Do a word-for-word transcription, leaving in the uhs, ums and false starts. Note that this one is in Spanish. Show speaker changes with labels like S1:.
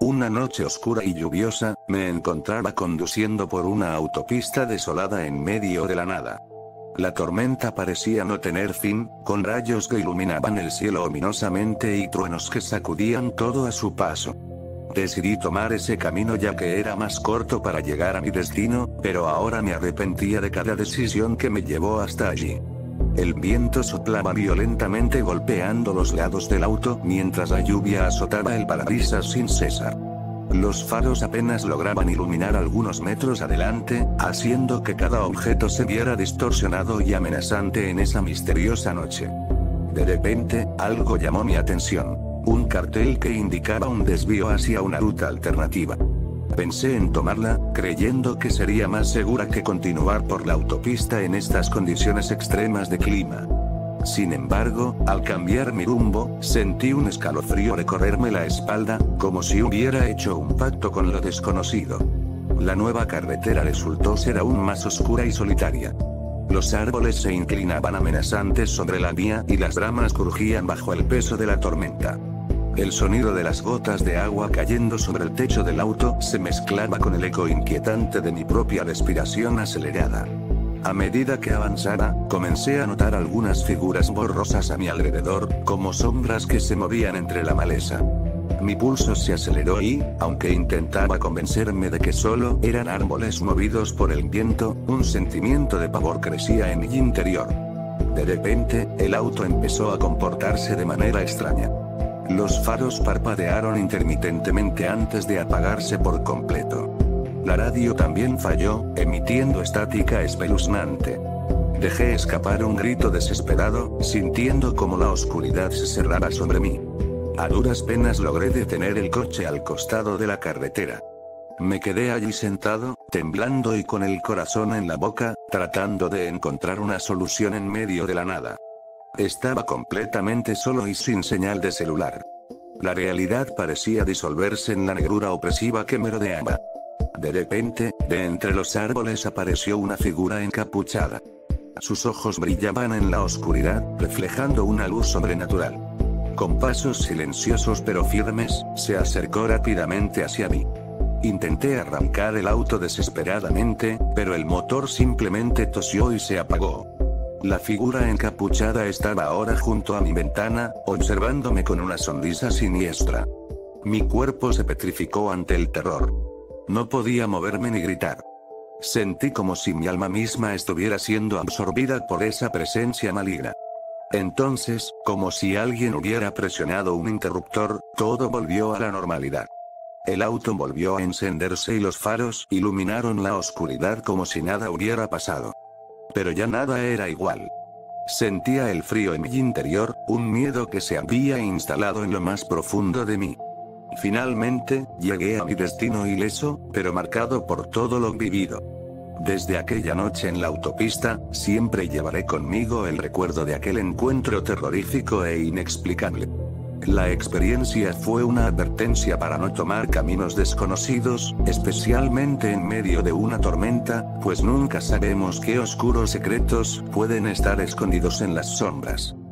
S1: Una noche oscura y lluviosa, me encontraba conduciendo por una autopista desolada en medio de la nada. La tormenta parecía no tener fin, con rayos que iluminaban el cielo ominosamente y truenos que sacudían todo a su paso. Decidí tomar ese camino ya que era más corto para llegar a mi destino, pero ahora me arrepentía de cada decisión que me llevó hasta allí. El viento soplaba violentamente golpeando los lados del auto mientras la lluvia azotaba el parabrisas sin cesar. Los faros apenas lograban iluminar algunos metros adelante, haciendo que cada objeto se viera distorsionado y amenazante en esa misteriosa noche. De repente, algo llamó mi atención. Un cartel que indicaba un desvío hacia una ruta alternativa. Pensé en tomarla, creyendo que sería más segura que continuar por la autopista en estas condiciones extremas de clima. Sin embargo, al cambiar mi rumbo, sentí un escalofrío recorrerme la espalda, como si hubiera hecho un pacto con lo desconocido. La nueva carretera resultó ser aún más oscura y solitaria. Los árboles se inclinaban amenazantes sobre la vía y las ramas crujían bajo el peso de la tormenta. El sonido de las gotas de agua cayendo sobre el techo del auto se mezclaba con el eco inquietante de mi propia respiración acelerada. A medida que avanzaba, comencé a notar algunas figuras borrosas a mi alrededor, como sombras que se movían entre la maleza. Mi pulso se aceleró y, aunque intentaba convencerme de que solo eran árboles movidos por el viento, un sentimiento de pavor crecía en mi interior. De repente, el auto empezó a comportarse de manera extraña. Los faros parpadearon intermitentemente antes de apagarse por completo. La radio también falló, emitiendo estática espeluznante. Dejé escapar un grito desesperado, sintiendo como la oscuridad se cerraba sobre mí. A duras penas logré detener el coche al costado de la carretera. Me quedé allí sentado, temblando y con el corazón en la boca, tratando de encontrar una solución en medio de la nada. Estaba completamente solo y sin señal de celular. La realidad parecía disolverse en la negrura opresiva que me rodeaba. De repente, de entre los árboles apareció una figura encapuchada. Sus ojos brillaban en la oscuridad, reflejando una luz sobrenatural. Con pasos silenciosos pero firmes, se acercó rápidamente hacia mí. Intenté arrancar el auto desesperadamente, pero el motor simplemente tosió y se apagó. La figura encapuchada estaba ahora junto a mi ventana, observándome con una sonrisa siniestra. Mi cuerpo se petrificó ante el terror. No podía moverme ni gritar. Sentí como si mi alma misma estuviera siendo absorbida por esa presencia maligna. Entonces, como si alguien hubiera presionado un interruptor, todo volvió a la normalidad. El auto volvió a encenderse y los faros iluminaron la oscuridad como si nada hubiera pasado. Pero ya nada era igual. Sentía el frío en mi interior, un miedo que se había instalado en lo más profundo de mí. Finalmente, llegué a mi destino ileso, pero marcado por todo lo vivido. Desde aquella noche en la autopista, siempre llevaré conmigo el recuerdo de aquel encuentro terrorífico e inexplicable. La experiencia fue una advertencia para no tomar caminos desconocidos, especialmente en medio de una tormenta, pues nunca sabemos qué oscuros secretos pueden estar escondidos en las sombras.